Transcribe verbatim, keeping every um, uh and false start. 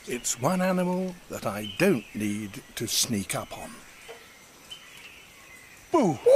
It's one animal that I don't need to sneak up on. Boo!